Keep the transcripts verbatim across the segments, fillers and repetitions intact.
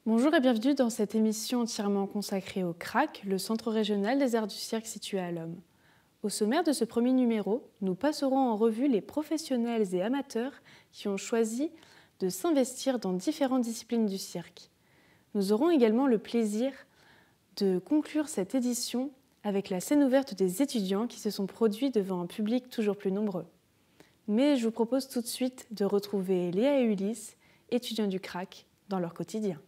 Bonjour et bienvenue dans cette émission entièrement consacrée au C R A C, le Centre régional des arts du cirque situé à Lomme. Au sommaire de ce premier numéro, nous passerons en revue les professionnels et amateurs qui ont choisi de s'investir dans différentes disciplines du cirque. Nous aurons également le plaisir de conclure cette édition avec la scène ouverte des étudiants qui se sont produits devant un public toujours plus nombreux. Mais je vous propose tout de suite de retrouver Léa et Ulysse, étudiants du C R A C, dans leur quotidien.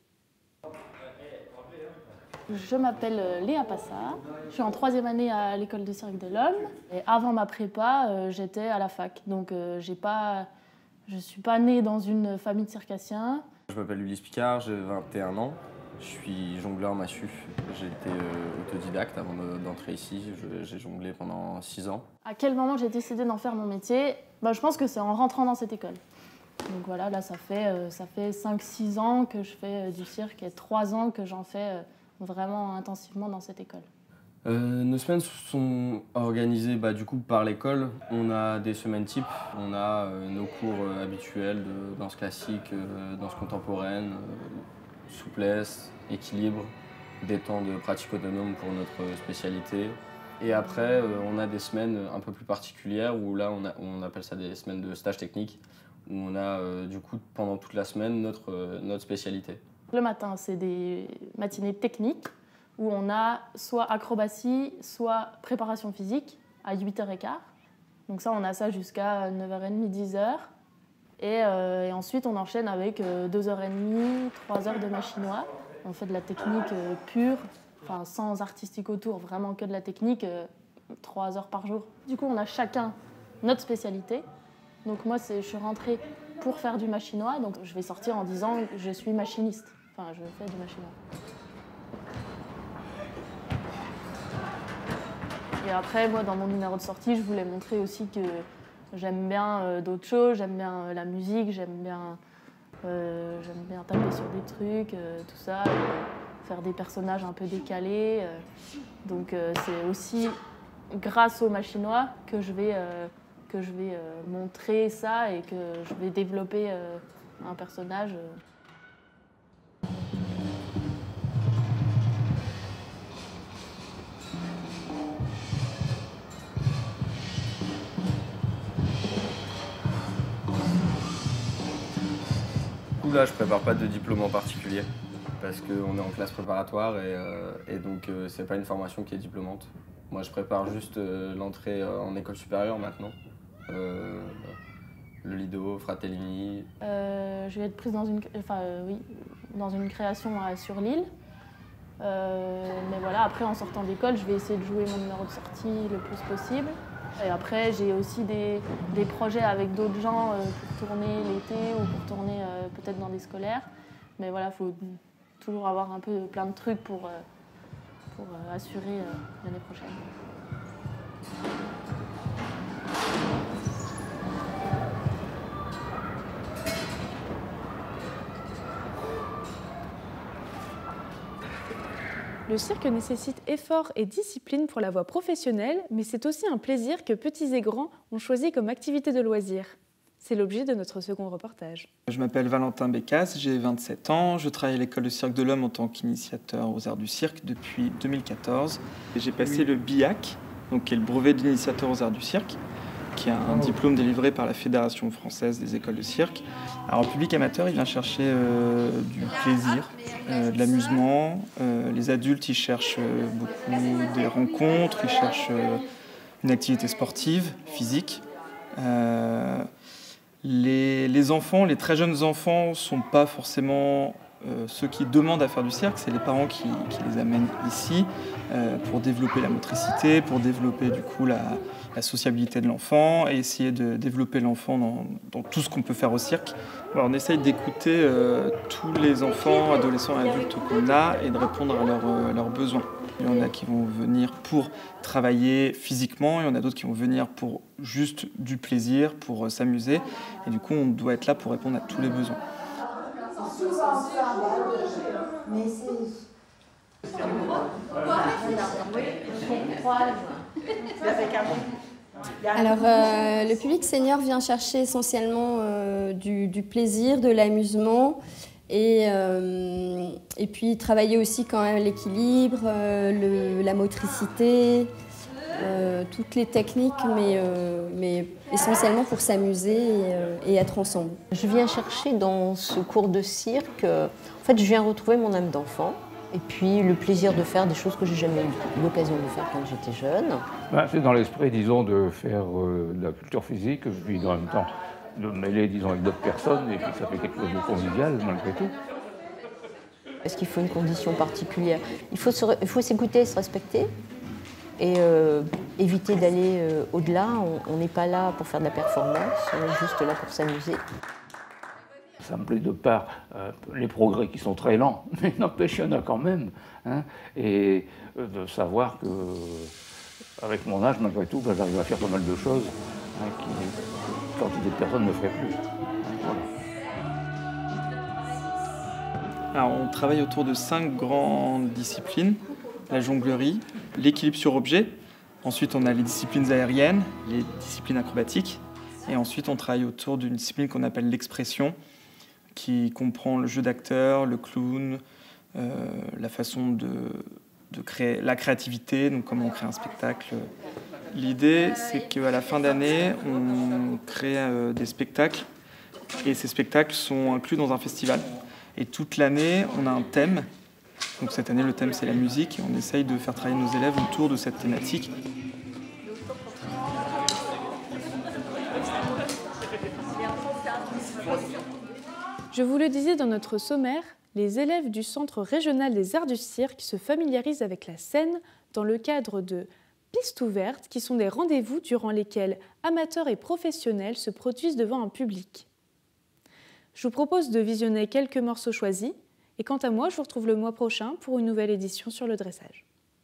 Je m'appelle Léa Passa, je suis en troisième année à l'école de cirque de Lomme. Et avant ma prépa, euh, j'étais à la fac, donc euh, j'ai pas, je ne suis pas née dans une famille de circassiens. Je m'appelle Ulysse Picard, j'ai vingt et un ans, je suis jongleur massue. J'ai été euh, autodidacte avant d'entrer ici, j'ai jonglé pendant six ans. À quel moment j'ai décidé d'en faire mon métier? Ben, je pense que c'est en rentrant dans cette école. Donc voilà, là ça fait, euh, ça fait cinq six ans que je fais euh, du cirque et trois ans que j'en fais euh, vraiment intensivement dans cette école. Euh, nos semaines sont organisées bah, du coup par l'école. On a des semaines types, on a euh, nos cours euh, habituels de danse classique, euh, danse contemporaine, euh, souplesse, équilibre, des temps de pratique autonome pour notre spécialité. Et après, euh, on a des semaines un peu plus particulières où là on, a, on appelle ça des semaines de stage technique, où on a euh, du coup pendant toute la semaine notre, euh, notre spécialité. Le matin, c'est des matinées techniques où on a soit acrobatie, soit préparation physique à huit heures quinze. Donc ça, on a ça jusqu'à neuf heures trente, dix heures. Et, euh, et ensuite, on enchaîne avec euh, deux heures trente, trois heures de machinois. On fait de la technique euh, pure, enfin, sans artistique autour, vraiment que de la technique, euh, trois heures par jour. Du coup, on a chacun notre spécialité. Donc moi, je suis rentrée pour faire du machinois, donc je vais sortir en disant que je suis machiniste. Enfin, je fais du machinois. Et après, moi, dans mon numéro de sortie, je voulais montrer aussi que j'aime bien euh, d'autres choses, j'aime bien euh, la musique, j'aime bien, euh, j'aime bien taper sur des trucs, euh, tout ça, et faire des personnages un peu décalés. Euh. Donc euh, c'est aussi grâce au machinois que je vais, euh, que je vais euh, montrer ça et que je vais développer euh, un personnage. Euh. Là, je prépare pas de diplôme en particulier parce qu'on est en classe préparatoire et, euh, et donc euh, c'est pas une formation qui est diplômante. Moi, je prépare juste euh, l'entrée euh, en école supérieure maintenant. Euh, le Lido, Fratellini. Euh, je vais être prise dans une, enfin, euh, oui, dans une création à, sur l'île. Euh, mais voilà, après, en sortant d'école, je vais essayer de jouer mon numéro de sortie le plus possible. Et après, j'ai aussi des, des projets avec d'autres gens euh, pour tourner l'été ou pour tourner euh, peut-être dans des scolaires. Mais voilà, il faut toujours avoir un peu plein de trucs pour, euh, pour euh, assurer euh, l'année prochaine. Le cirque nécessite effort et discipline pour la voie professionnelle, mais c'est aussi un plaisir que petits et grands ont choisi comme activité de loisir. C'est l'objet de notre second reportage. Je m'appelle Valentin Bécasse, j'ai vingt-sept ans, je travaille à l'école de cirque de Lomme en tant qu'initiateur aux arts du cirque depuis deux mille quatorze. J'ai passé le B I A C, donc qui est le brevet d'initiateur aux arts du cirque, qui est un diplôme délivré par la Fédération française des écoles de cirque. Alors, le public amateur, il vient chercher euh, du plaisir, euh, de l'amusement. Euh, les adultes, ils cherchent euh, beaucoup des rencontres, ils cherchent euh, une activité sportive, physique. Euh, les, les enfants, les très jeunes enfants, ne sont pas forcément euh, ceux qui demandent à faire du cirque, c'est les parents qui, qui les amènent ici euh, pour développer la motricité, pour développer du coup la, la sociabilité de l'enfant et essayer de développer l'enfant dans, dans tout ce qu'on peut faire au cirque. Alors, on essaye d'écouter euh, tous les enfants, adolescents et adultes qu'on a et de répondre à leurs, euh, leurs besoins. Il y en a qui vont venir pour travailler physiquement, il y en a d'autres qui vont venir pour juste du plaisir, pour euh, s'amuser. Et du coup, on doit être là pour répondre à tous les besoins. Alors, euh, le public senior vient chercher essentiellement euh, du, du plaisir, de l'amusement Et, euh, et puis travailler aussi quand même l'équilibre, euh, la motricité, euh, toutes les techniques, mais, euh, mais essentiellement pour s'amuser et, euh, et être ensemble. Je viens chercher dans ce cours de cirque, euh, en fait je viens retrouver mon âme d'enfant et puis le plaisir de faire des choses que j'ai jamais eu l'occasion de faire quand j'étais jeune. Ben, c'est dans l'esprit, disons, de faire euh, de la culture physique, puis en même temps de me mêler, disons, avec d'autres personnes, et puis ça fait quelque chose de convivial, malgré tout. Est-ce qu'il faut une condition particulière? Il faut, se, il faut s'écouter, se respecter, et euh, éviter d'aller euh, au-delà. On n'est pas là pour faire de la performance, on est juste là pour s'amuser. Ça me plaît de par euh, les progrès qui sont très lents, mais n'empêche, il y en a quand même. Hein, et euh, de savoir que, avec mon âge, malgré tout, ben, j'arrive à faire pas mal de choses hein, qui, quantité de personnes ne feraient plus. Voilà. Alors, on travaille autour de cinq grandes disciplines. La jonglerie, l'équilibre sur objet. Ensuite, on a les disciplines aériennes, les disciplines acrobatiques. Et ensuite, on travaille autour d'une discipline qu'on appelle l'expression, qui comprend le jeu d'acteur, le clown, euh, la façon de, de créer la créativité, donc comment on crée un spectacle. L'idée, c'est qu'à la fin d'année, on crée euh, des spectacles et ces spectacles sont inclus dans un festival. Et toute l'année, on a un thème. Donc cette année, le thème, c'est la musique et on essaye de faire travailler nos élèves autour de cette thématique. Je vous le disais dans notre sommaire, les élèves du Centre régional des arts du cirque se familiarisent avec la scène dans le cadre de Pistes ouvertes, qui sont des rendez-vous durant lesquels amateurs et professionnels se produisent devant un public. Je vous propose de visionner quelques morceaux choisis, et quant à moi, je vous retrouve le mois prochain pour une nouvelle édition sur le dressage.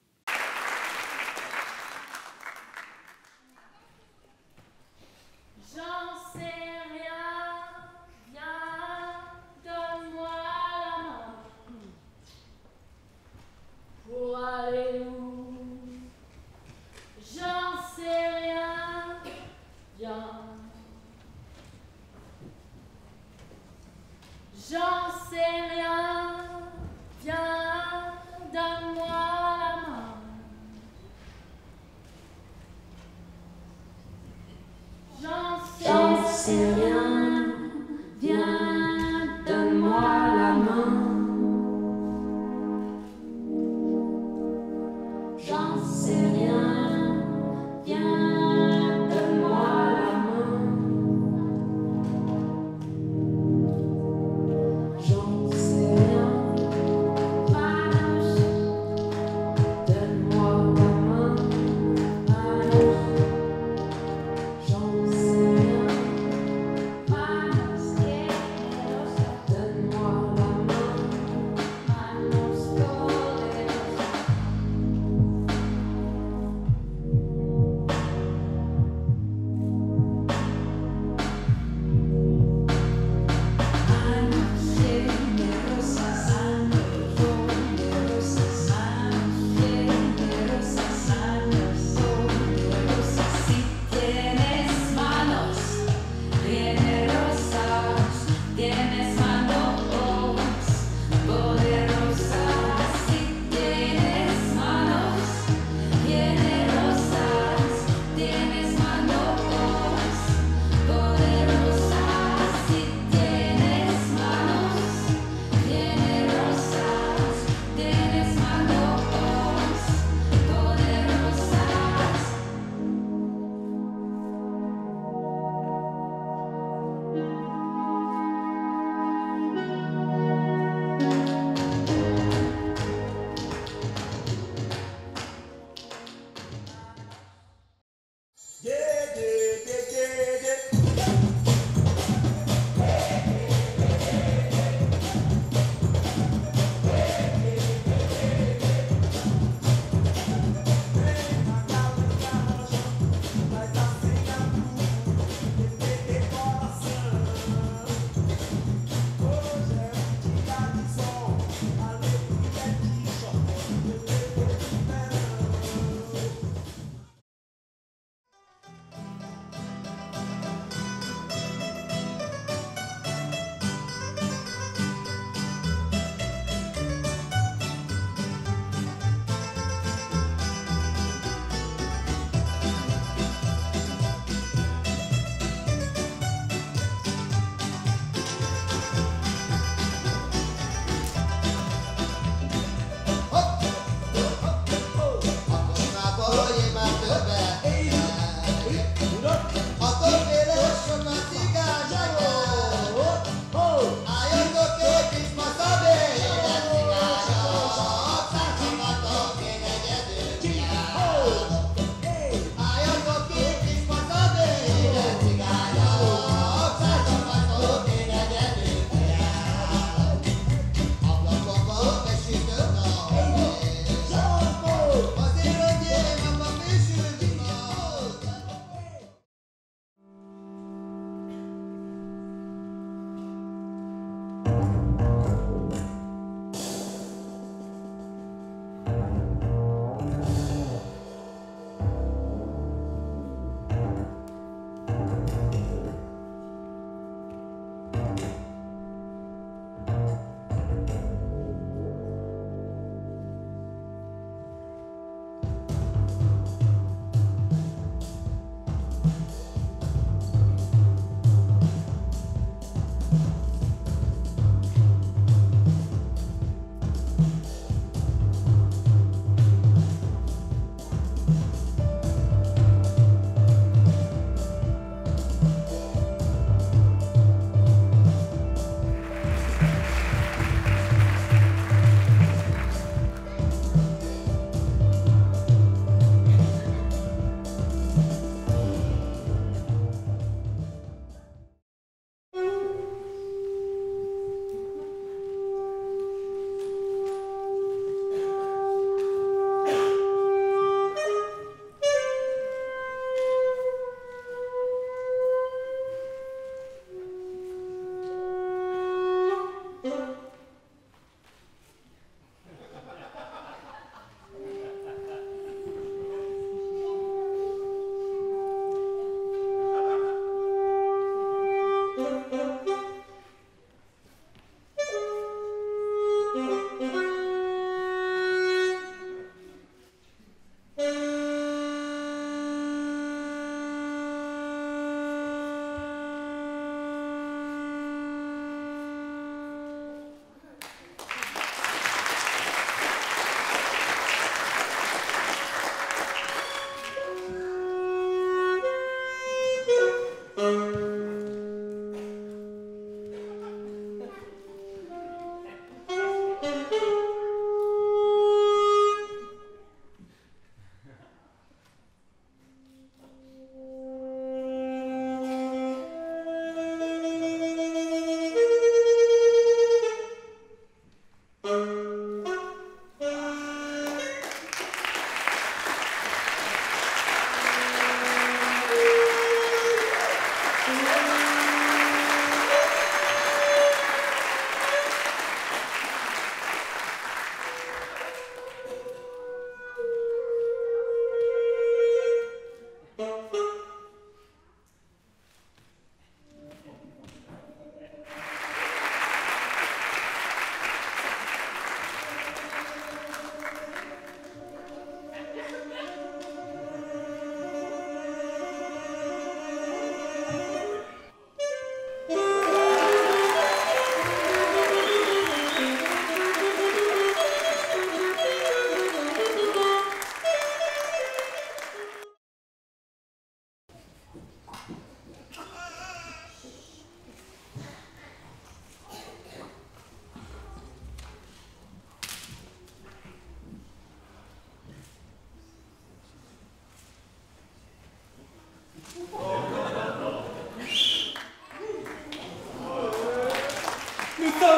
J'en sais rien, viens, donne-moi la main. J'en sais, J'en sais rien, viens, donne-moi la main. J'en sais rien, viens, donne-moi la main. J'en sais rien, Manoche, donne-moi la main, Manoche. J'en sais rien,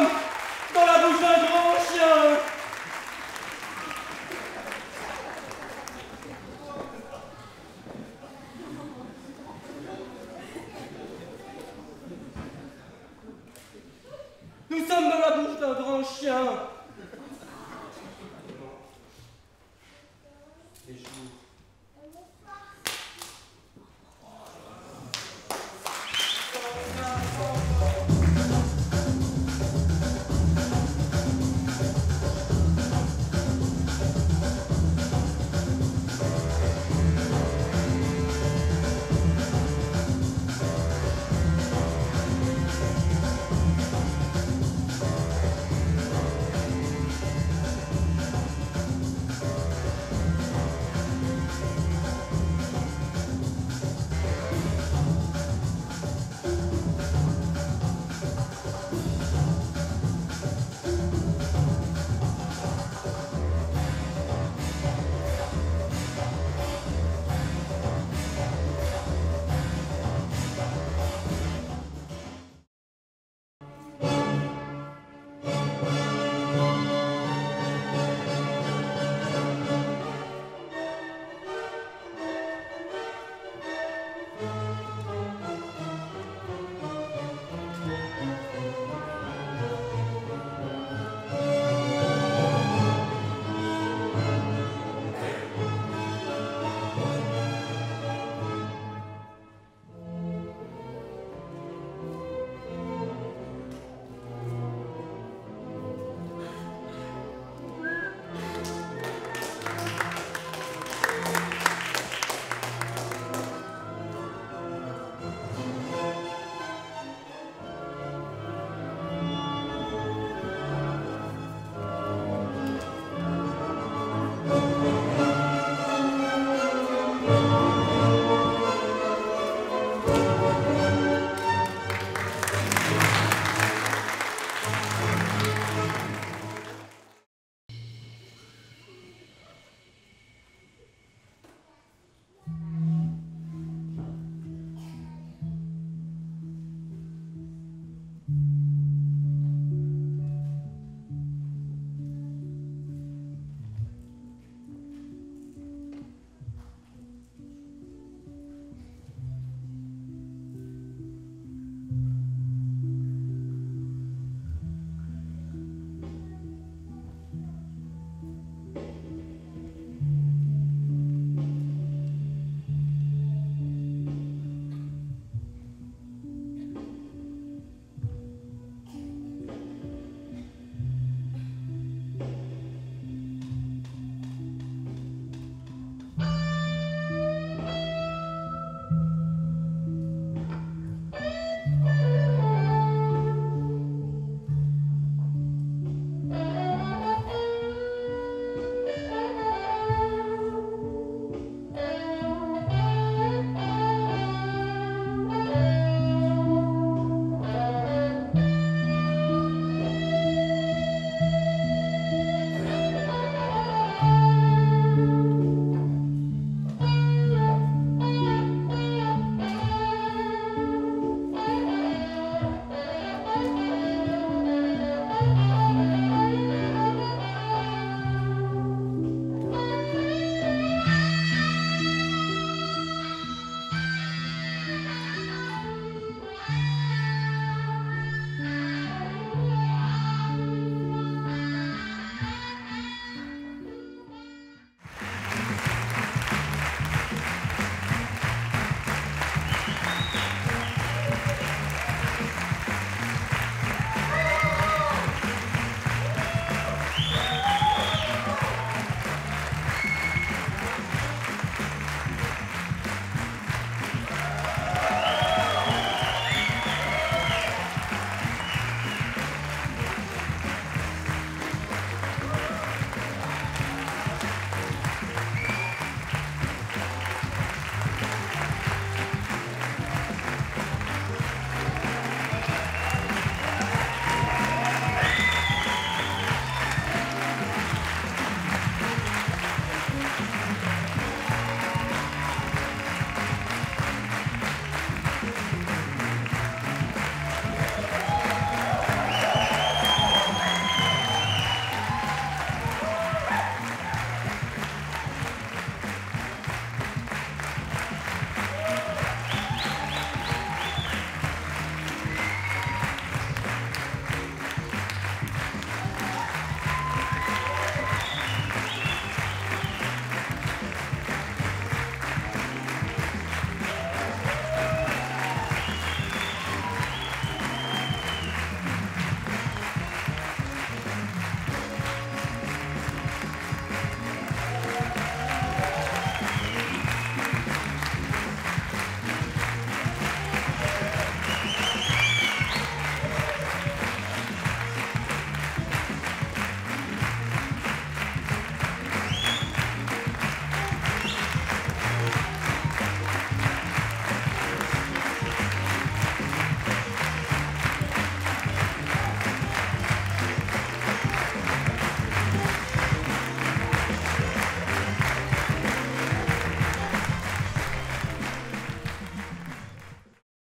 Dans la bouche d'un grand chien. Nous sommes dans la bouche d'un grand chien.